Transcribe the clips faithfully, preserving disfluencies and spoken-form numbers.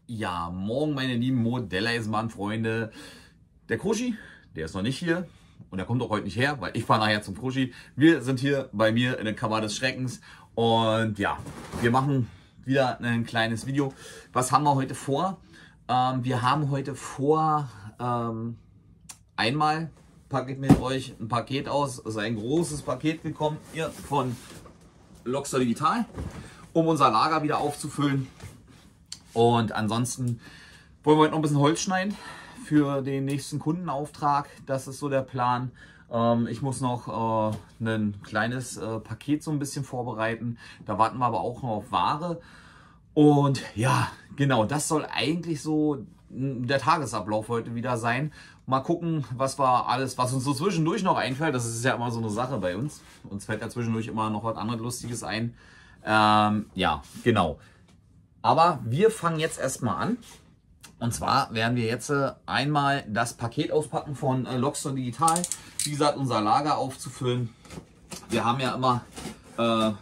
Ja, morgen meine lieben Modelleisenbahn-Freunde. Der Kruschi, der ist noch nicht hier und der kommt auch heute nicht her, weil ich fahre nachher zum Kruschi. Wir sind hier bei mir in der Kammer des Schreckens und ja, wir machen wieder ein kleines Video. Was haben wir heute vor? Ähm, wir haben heute vor, ähm, einmal packe ich mit euch ein Paket aus. Es ist ein großes Paket gekommen hier von Loxer Digital, um unser Lager wieder aufzufüllen. Und ansonsten wollen wir heute noch ein bisschen Holz schneiden für den nächsten Kundenauftrag. Das ist so der Plan. Ähm, ich muss noch äh, ein kleines äh, Paket so ein bisschen vorbereiten. Da warten wir aber auch noch auf Ware. Und ja, genau, das soll eigentlich so der Tagesablauf heute wieder sein. Mal gucken, was wir alles, was uns so zwischendurch noch einfällt. Das ist ja immer so eine Sache bei uns. Uns fällt ja zwischendurch immer noch was anderes Lustiges ein. Ähm, ja, genau. Aber wir fangen jetzt erstmal an. Und zwar werden wir jetzt äh, einmal das Paket auspacken von äh, Loxer Digital. Wie gesagt, unser Lager aufzufüllen. Wir haben ja immer äh,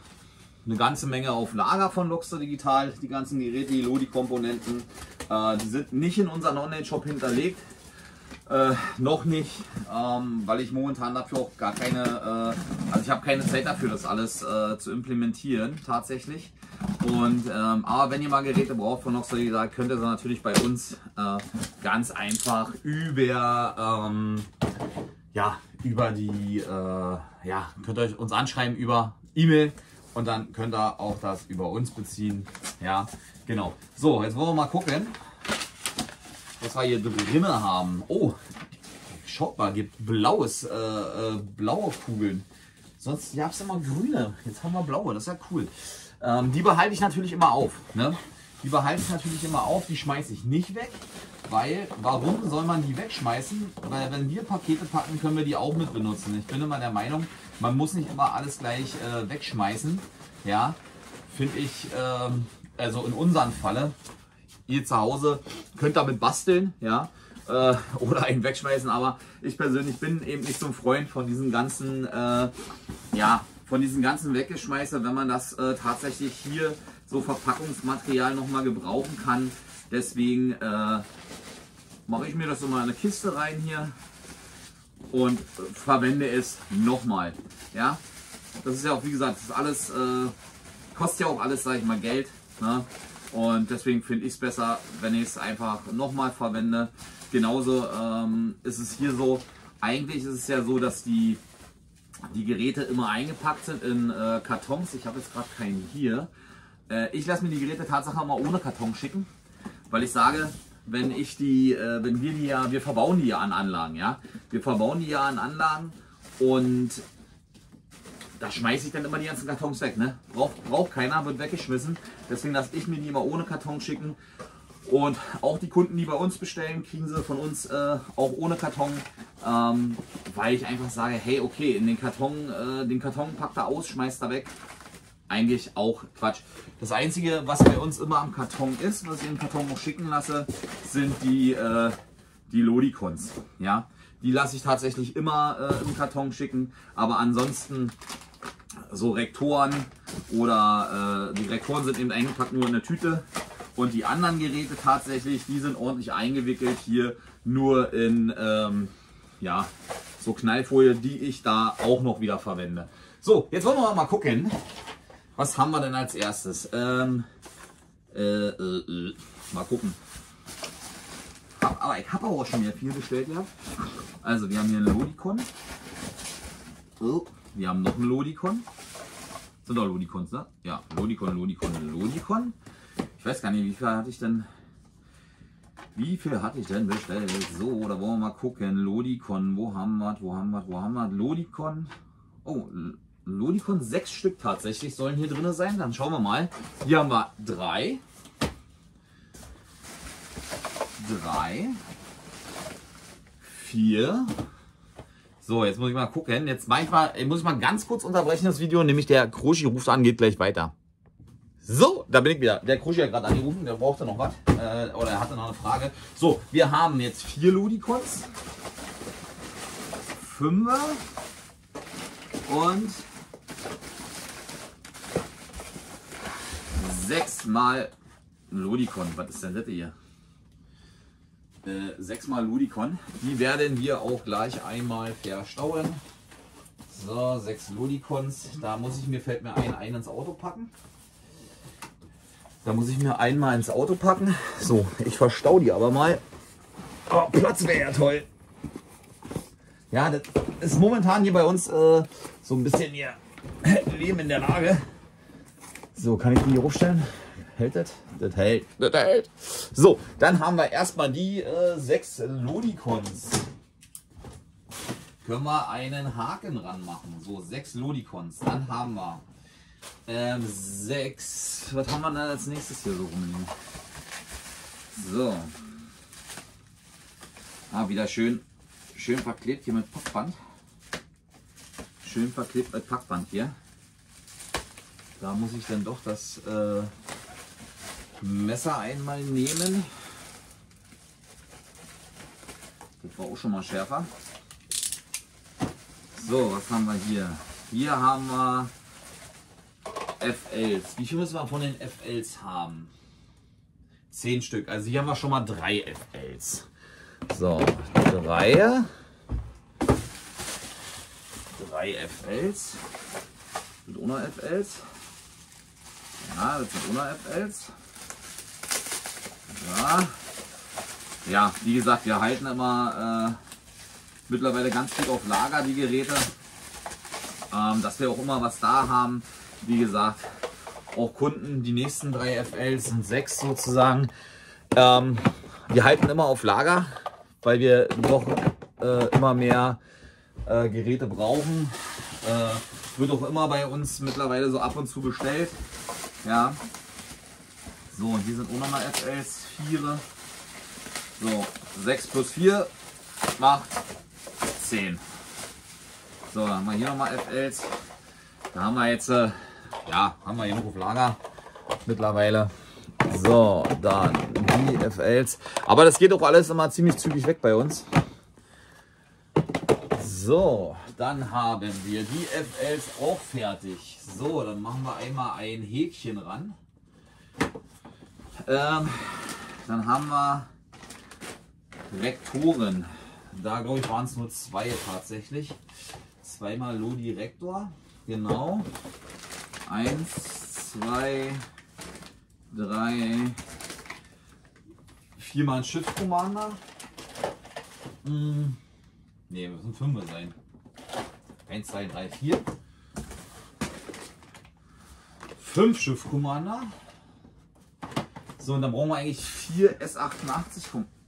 eine ganze Menge auf Lager von Loxer Digital. Die ganzen Geräte, die Lodi-Komponenten, äh, die sind nicht in unseren Online-Shop hinterlegt. Äh, noch nicht, ähm, weil ich momentan dafür auch gar keine, äh, also ich habe keine Zeit dafür, das alles äh, zu implementieren tatsächlich. Und ähm, aber wenn ihr mal Geräte braucht von Loxer Digital, könnt ihr sie natürlich bei uns äh, ganz einfach über ähm, ja über die äh, ja könnt ihr uns anschreiben über E-Mail und dann könnt ihr auch das über uns beziehen. Ja, genau. So, jetzt wollen wir mal gucken, was wir hier drin haben. Oh, schaut mal, gibt blaues, äh, äh, blaue Kugeln. Sonst gab es immer grüne. Jetzt haben wir blaue, das ist ja cool. Ähm, die behalte ich natürlich immer auf. Ne? Die behalte ich natürlich immer auf, die schmeiße ich nicht weg. Weil, warum soll man die wegschmeißen? Weil wenn wir Pakete packen, können wir die auch mit benutzen. Ich bin immer der Meinung, man muss nicht immer alles gleich äh, wegschmeißen. Ja, finde ich, ähm, also in unserem Falle, ihr zu Hause könnt damit basteln, ja, äh, oder einen wegschmeißen, aber ich persönlich bin eben nicht so ein Freund von diesen ganzen, äh, ja, von diesen ganzen Weggeschmeißer, wenn man das äh, tatsächlich hier so Verpackungsmaterial noch mal gebrauchen kann. Deswegen äh, mache ich mir das so mal in eine Kiste rein hier und äh, verwende es nochmal. Ja, das ist ja auch, wie gesagt, das ist alles, äh, kostet ja auch alles, sage ich mal, Geld. Ne? Und deswegen finde ich es besser, wenn ich es einfach nochmal verwende. Genauso ähm, ist es hier so. Eigentlich ist es ja so, dass die, die Geräte immer eingepackt sind in äh, Kartons. Ich habe jetzt gerade keinen hier. Äh, ich lasse mir die Geräte tatsächlich mal ohne Karton schicken, weil ich sage, wenn ich die, äh, wenn wir die ja, wir verbauen die ja an Anlagen, ja, wir verbauen die ja an Anlagen und da schmeiße ich dann immer die ganzen Kartons weg. Ne? Braucht, braucht keiner, wird weggeschmissen. Deswegen lasse ich mir die immer ohne Karton schicken. Und auch die Kunden, die bei uns bestellen, kriegen sie von uns äh, auch ohne Karton. Ähm, weil ich einfach sage, hey, okay, in den Karton, äh, den Karton packt er aus, schmeißt er weg. Eigentlich auch Quatsch. Das Einzige, was bei uns immer am Karton ist, was ich im Karton auch schicken lasse, sind die, äh, die Lodicons. Ja? Die lasse ich tatsächlich immer äh, im Karton schicken. Aber ansonsten so Rektoren oder äh, die Rektoren sind eben eingepackt nur in der Tüte und die anderen Geräte tatsächlich, die sind ordentlich eingewickelt hier nur in ähm, ja, so Knallfolie, die ich da auch noch wieder verwende. So, jetzt wollen wir mal gucken, was haben wir denn als erstes? Ähm, äh, äh, äh, mal gucken. Aber ich habe auch schon wieder viel bestellt gehabt. Also wir haben hier einen Lodicon. Oh. Wir haben noch einen Lodicon. Sind doch Lodicons, ne? Ja, Lodicon, Lodicon, Lodicon. Ich weiß gar nicht, wie viel hatte ich denn. Wie viel hatte ich denn bestellt? So, da wollen wir mal gucken. Lodicon, wo haben wir, wo haben wir, wo haben wir? Lodicon. Oh, Lodicon, sechs Stück tatsächlich sollen hier drin sein. Dann schauen wir mal. Hier haben wir drei. Drei. Vier. So, jetzt muss ich mal gucken. Jetzt manchmal, ich muss ich mal ganz kurz unterbrechen das Video, nämlich der Kruschi ruft an, geht gleich weiter. So, da bin ich wieder. Der Kruschi hat gerade angerufen, der brauchte noch was. Äh, oder er hatte noch eine Frage. So, wir haben jetzt vier Lodicons. Fünfer. Und sechs mal Lodicon. Was ist denn das hier? Äh, sechsmal Lodicon. Die werden wir auch gleich einmal verstauen. So, sechs Lodicons. Da muss ich mir, fällt mir ein, einen ins Auto packen. Da muss ich mir einmal ins Auto packen. So, ich verstau die aber mal. Oh, Platz wäre ja toll. Ja, das ist momentan hier bei uns äh, so ein bisschen hier Leben in der Lage. So, kann ich die hier hochstellen? Hält das? Das hält. Das hält. So, dann haben wir erstmal die äh, sechs Lodicons. Können wir einen Haken ranmachen. So, sechs Lodicons. Dann haben wir ähm, sechs. Was haben wir dann als nächstes hier so rumliegen? So. Ah, wieder schön, schön verklebt hier mit Packband. Schön verklebt mit Packband hier. Da muss ich dann doch das äh, Messer einmal nehmen. Das war auch schon mal schärfer. So, was haben wir hier? Hier haben wir F Ls. Wie viel müssen wir von den F Ls haben? Zehn Stück. Also hier haben wir schon mal drei F Ls. So, drei. Drei F Ls. Mit ohne F Ls. Ja, das sind ohne F Ls. Ja. Ja, wie gesagt, wir halten immer äh, mittlerweile ganz gut auf Lager die Geräte. Ähm, dass wir auch immer was da haben. Wie gesagt, auch Kunden, die nächsten drei F Ls sind sechs sozusagen. Ähm, wir halten immer auf Lager, weil wir doch äh, immer mehr äh, Geräte brauchen. Äh, wird auch immer bei uns mittlerweile so ab und zu bestellt. Ja. So, und hier sind auch nochmal F Ls, vier. So, sechs plus vier macht zehn. So, dann haben wir hier nochmal F Ls. Da haben wir jetzt, äh, ja, haben wir genug auf Lager mittlerweile. So, dann die F Ls. Aber das geht auch alles immer ziemlich zügig weg bei uns. So, dann haben wir die F Ls auch fertig. So, dann machen wir einmal ein Häkchen ran. Ähm, dann haben wir Rektoren. Da glaube ich waren es nur zwei tatsächlich. Zweimal Lodi Rektor. Genau. Eins, zwei, drei, viermal ein Shift Commander. Hm. Ne, müssen fünf sein. Eins, zwei, drei, vier. Fünf Shift Commander. So, und dann brauchen wir eigentlich vier S achtundachtzig.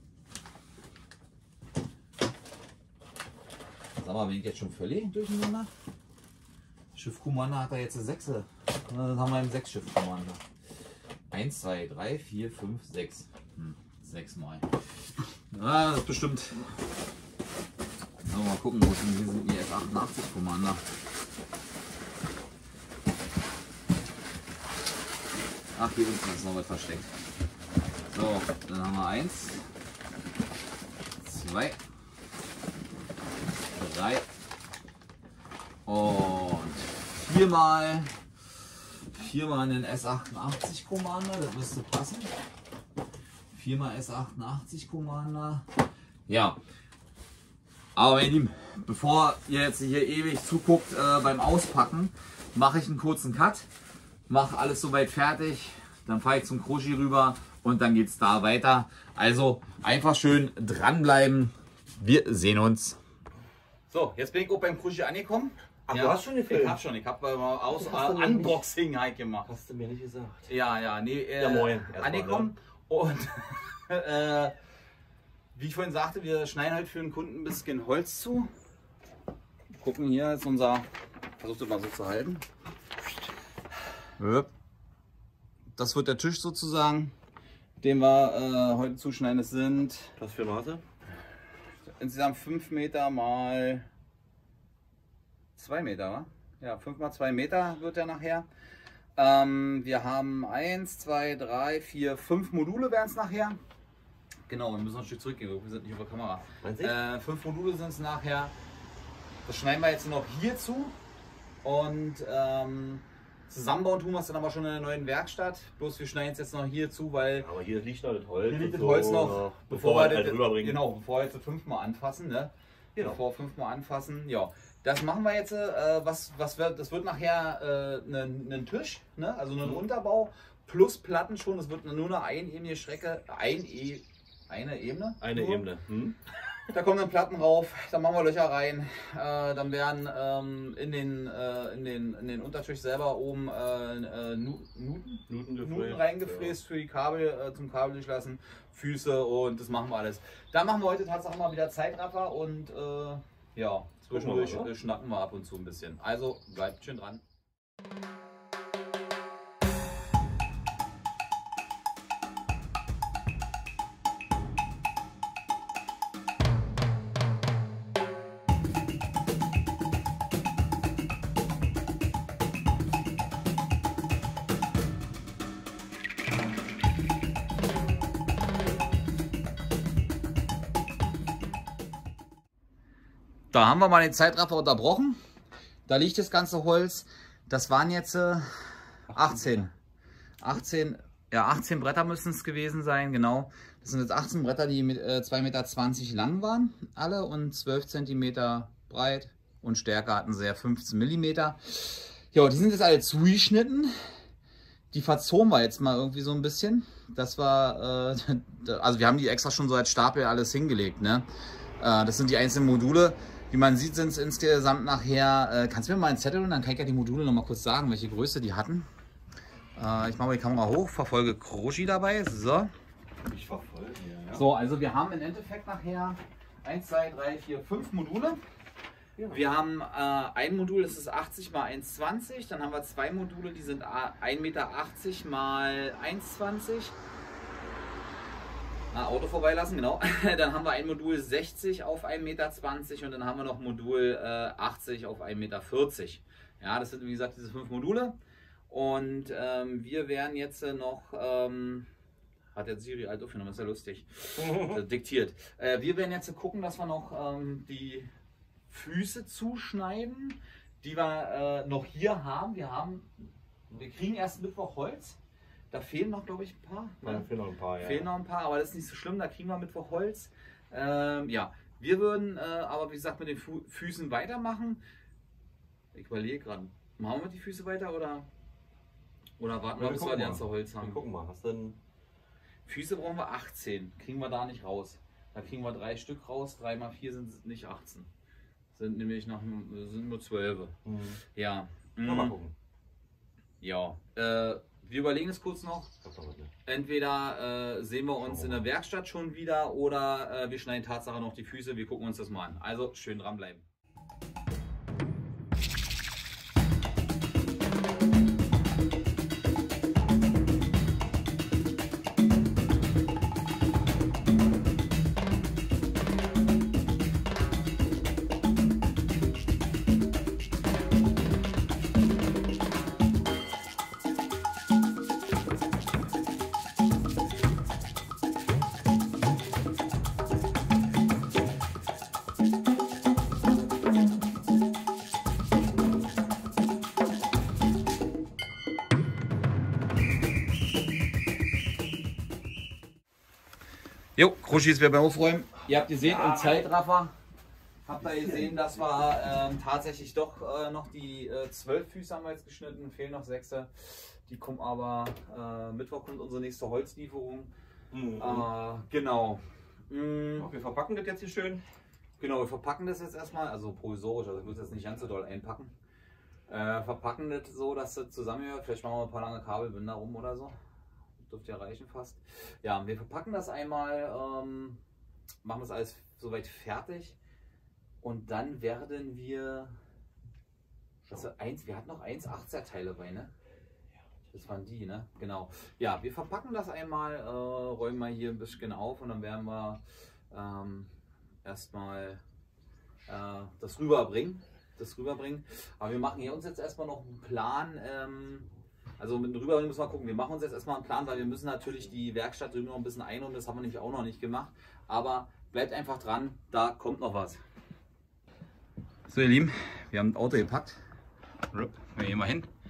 Sag mal, bin ich jetzt schon völlig durcheinander? Schiff Commander hat er jetzt eine sechs. Dann haben wir einen sechs Schiff Commander. eins, zwei, drei, vier, fünf, sechs. Hm, sechs Mal. Ja, das ist bestimmt. So, mal gucken, wo sind hier sind die S achtundachtzig Commander. Ach, hier unten ist noch was versteckt. So, dann haben wir eins, zwei, drei und viermal, viermal einen S achtundachtzig Commander, das müsste passen. Viermal S achtundachtzig Commander. Ja, aber meine Lieben, bevor ihr jetzt hier ewig zuguckt äh, beim Auspacken, mache ich einen kurzen Cut, mache alles soweit fertig, dann fahre ich zum Kroshi rüber und dann geht es da weiter. Also einfach schön dranbleiben. Wir sehen uns. So, jetzt bin ich auch beim Kroshi angekommen. Ach, ja, du hast schon gefilmt? Ich hab schon, ich hab mal aus Das hast du mir Unboxing halt gemacht. Hast du mir nicht gesagt. Ja, ja, nee, äh, Ja, moin. Erstmal, angekommen und äh, wie ich vorhin sagte, wir schneiden halt für den Kunden ein bisschen Holz zu. Gucken, hier ist unser, versucht es mal so zu halten. Das wird der Tisch sozusagen, den wir äh, heute zuschneiden. Es sind Was für Maße? insgesamt fünf Meter mal zwei Meter, wa? Ja, fünf mal zwei Meter wird er nachher. Ähm, wir haben eins, zwei, drei, vier, fünf Module werden es nachher. Genau, wir müssen noch ein Stück zurückgehen, wir sind nicht über Kamera. Äh, fünf Module sind es nachher. Das schneiden wir jetzt noch hier zu. Und ähm, Zusammenbauen tun wir es dann aber schon in der neuen Werkstatt. Bloß wir schneiden es jetzt noch hier zu, weil... Aber hier liegt noch das Holz. Hier liegt das so, Holz noch, bevor, bevor wir das halt rüberbringen. Genau, bevor wir jetzt fünfmal anfassen. Ne? Genau. Bevor fünfmal anfassen, ja. Das machen wir jetzt, äh, was, was wird, das wird nachher äh, ein Tisch, ne? Also ein mhm. Unterbau plus Platten schon. Das wird nur eine einebene Strecke, ein e eine Ebene. Eine nur. Ebene. Hm. Da kommen dann Platten rauf, dann machen wir Löcher rein, äh, dann werden ähm, in, den, äh, in, den, in den Untertisch selber oben äh, äh, Nuten, Nuten, Nuten reingefräst ja. für die Kabel, äh, zum Kabel durchlassen, Füße und das machen wir alles. Da machen wir heute tatsächlich mal wieder Zeitraffer und äh, ja, zwischendurch mal, schnacken wir ab und zu ein bisschen. Also bleibt schön dran. Da haben wir mal den Zeitraffer unterbrochen. Da liegt das ganze Holz. Das waren jetzt äh, achtzehn. achtzehn, ja, achtzehn Bretter müssen es gewesen sein, genau. Das sind jetzt achtzehn Bretter, die mit äh, zwei Meter zwanzig lang waren, alle, und zwölf Zentimeter breit und Stärke hatten sie ja fünfzehn Millimeter. Ja, die sind jetzt alle zugeschnitten. Die verzogen wir jetzt mal irgendwie so ein bisschen. Das war, äh, also wir haben die extra schon so als Stapel alles hingelegt, ne? Äh, das sind die einzelnen Module. Wie man sieht, sind es insgesamt nachher, äh, kannst du mir mal einen Zettel und dann kann ich ja die Module noch mal kurz sagen, welche Größe die hatten. Äh, ich mache mal die Kamera hoch, verfolge Kroshi dabei. So. Ich verfolge, ja, ja. So, also wir haben im Endeffekt nachher eins, zwei, drei, vier, fünf Module. Ja. Wir haben äh, ein Modul, das ist achtzig mal eins zwanzig. Dann haben wir zwei Module, die sind ein Meter achtzig mal eins zwanzig. Auto vorbeilassen, genau. Dann haben wir ein Modul sechzig auf ein Meter zwanzig und dann haben wir noch Modul äh, achtzig auf ein Meter vierzig. Ja, das sind wie gesagt diese fünf Module. Und ähm, wir werden jetzt noch, ähm, hat der Siri alt aufgenommen, ist ja lustig, diktiert. Äh, wir werden jetzt gucken, dass wir noch ähm, die Füße zuschneiden, die wir äh, noch hier haben. Wir haben, wir kriegen erst Mittwoch Holz. Da fehlen noch, glaube ich, ein paar. Ja, da fehlen noch ein paar, ja. Fehlen noch ein paar, aber das ist nicht so schlimm, da kriegen wir Mittwoch Holz. Ähm, ja, wir würden äh, aber, wie gesagt, mit den Fu Füßen weitermachen. Ich überlege gerade, machen wir die Füße weiter oder, oder warten wir, bis wir die ganze Holz haben? Wir gucken mal, hast denn... Füße brauchen wir achtzehn, kriegen wir da nicht raus. Da kriegen wir drei Stück raus, drei mal vier sind nicht achtzehn. Sind nämlich noch, sind nur zwölf. Mhm. Ja. Na, mal gucken. Ja, äh, wir überlegen es kurz noch. Entweder äh, sehen wir uns in der Werkstatt schon wieder oder äh, wir schneiden Tatsache noch die Füße. Wir gucken uns das mal an. Also schön dranbleiben. Jo, Kroshi ist wieder beim Aufräumen. Ihr habt gesehen, ja, im Zeitraffer habt ihr gesehen, dass wir ähm, tatsächlich doch äh, noch die äh, zwölf Füße haben wir jetzt geschnitten, fehlen noch sechs. Die kommen aber, äh, Mittwoch kommt unsere nächste Holzlieferung. Mhm. Äh, genau. Mhm. Ja, wir verpacken das jetzt hier schön. Genau, wir verpacken das jetzt erstmal, also provisorisch, also ich muss jetzt nicht ganz so doll einpacken. Äh, verpacken das so, dass das zusammenhört. Vielleicht machen wir ein paar lange Kabelbinder rum oder so. Dürfte ja reichen fast. Ja, wir verpacken das einmal, ähm, machen das alles soweit fertig und dann werden wir, also eins, wir hatten noch eins achtzig Teile bei, ne? Das waren die, ne? Genau. Ja, wir verpacken das einmal, äh, räumen mal hier ein bisschen auf und dann werden wir ähm, erstmal äh, das rüberbringen. Das rüberbringen. Aber wir machen hier uns jetzt erstmal noch einen Plan. Ähm, Also mit dem Rüberbringen müssen wir gucken. Wir machen uns jetzt erstmal einen Plan, weil wir müssen natürlich die Werkstatt drüben noch ein bisschen einräumen. Das haben wir nämlich auch noch nicht gemacht. Aber bleibt einfach dran, da kommt noch was. So ihr Lieben, wir haben das Auto gepackt. Wir gehen mal hin.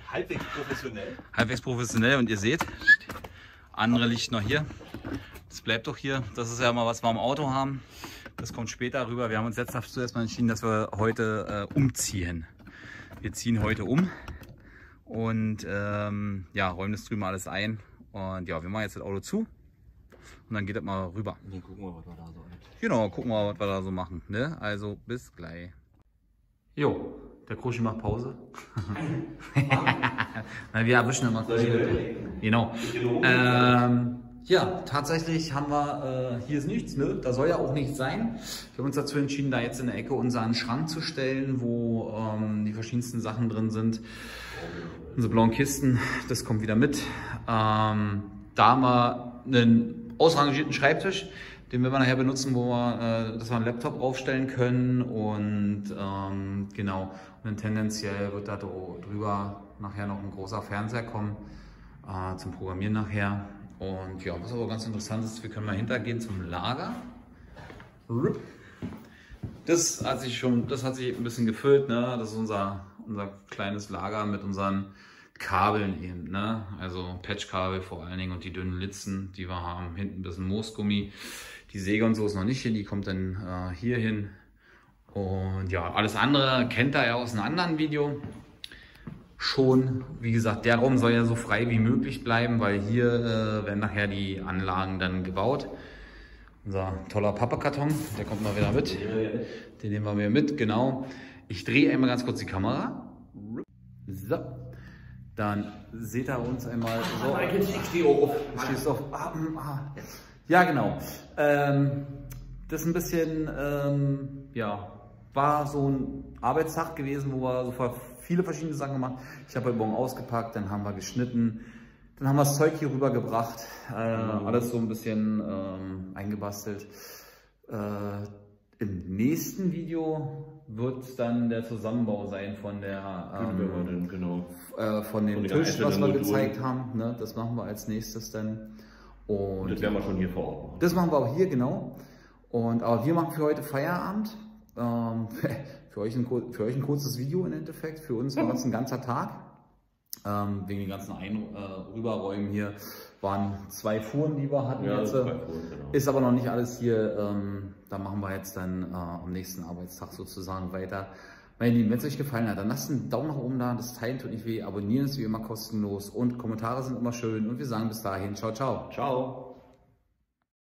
halbwegs professionell. Halbwegs professionell und ihr seht, andere liegt noch hier. Das bleibt doch hier. Das ist ja mal, was wir im Auto haben. Das kommt später rüber. Wir haben uns jetzt dazu erstmal entschieden, dass wir heute äh, umziehen. Wir ziehen heute um und ähm, ja, räumen das drüben alles ein. Und ja, wir machen jetzt das Auto zu und dann geht das mal rüber. Und dann gucken wir, was wir da so haben. Genau, gucken wir mal, was wir da so machen. Ne? Also bis gleich. Jo, der Kruschi macht Pause. Na, wir erwischen immer Kruschi. Genau. Ähm, ja, tatsächlich haben wir, äh, hier ist nichts, ne? Da soll ja auch nichts sein. Wir haben uns dazu entschieden, da jetzt in der Ecke unseren Schrank zu stellen, wo ähm, die verschiedensten Sachen drin sind. Unsere blauen Kisten, das kommt wieder mit. Ähm, da haben wir einen ausrangierten Schreibtisch, den werden wir nachher benutzen, wo wir, äh, dass wir einen Laptop aufstellen können und ähm, genau. Und dann tendenziell wird da drüber nachher noch ein großer Fernseher kommen äh, zum Programmieren nachher. Und ja, was aber ganz interessant ist, wir können mal hintergehen zum Lager. Das hat sich schon, das hat sich ein bisschen gefüllt, ne? Das ist unser, unser kleines Lager mit unseren Kabeln eben, ne? Also Patchkabel vor allen Dingen und die dünnen Litzen, die wir haben. Hinten ein bisschen Moosgummi. Die Säge und so ist noch nicht hin, die kommt dann äh, hier hin. Und ja, alles andere kennt ihr ja aus einem anderen Video schon. Wie gesagt, der Raum soll ja so frei wie möglich bleiben, weil hier äh, werden nachher die Anlagen dann gebaut. Unser toller Pappkarton, der kommt mal wieder mit. Den nehmen wir wieder mit, genau. Ich drehe einmal ganz kurz die Kamera. So. Dann seht ihr uns einmal so. Ich stehe auf. Stehst auf. Ah, ah. Ja, genau. Ähm, das ist ein bisschen, ähm, ja, war so ein Arbeitstag gewesen, wo wir so viele verschiedene Sachen gemacht haben. Ich habe heute Morgen ausgepackt, dann haben wir geschnitten, dann haben wir das Zeug hier rübergebracht, äh, alles so ein bisschen ähm, eingebastelt. Äh, Im nächsten Video wird dann der Zusammenbau sein von der ähm, denn, genau. äh, von dem von Tisch, was wir Modulen. gezeigt haben. Ne? Das machen wir als nächstes dann. Und Das werden wir schon hier vor Ort machen. das machen wir auch hier, genau. Und, aber wir machen für heute Feierabend. Ähm, für, euch ein, für euch ein kurzes Video im Endeffekt. Für uns war es ein ganzer Tag. Ähm, wegen den ganzen Ein äh, Rüberräumen hier waren zwei Fuhren, die wir hatten. Ja, jetzt. zwei Fuhren, genau. Ist aber noch nicht alles hier. Ähm, da machen wir jetzt dann äh, am nächsten Arbeitstag sozusagen weiter. Meine Lieben, wenn es euch gefallen hat, dann lasst einen Daumen nach oben da. Das Teilen tut nicht weh. Abonnieren ist wie immer kostenlos. Und Kommentare sind immer schön. Und wir sagen bis dahin. Ciao, ciao. Ciao.